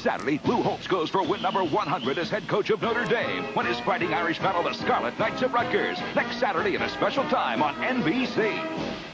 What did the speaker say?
Saturday, Lou Holtz goes for win number 100 as head coach of Notre Dame when his Fighting Irish battle the Scarlet Knights of Rutgers. Next Saturday at a special time on NBC.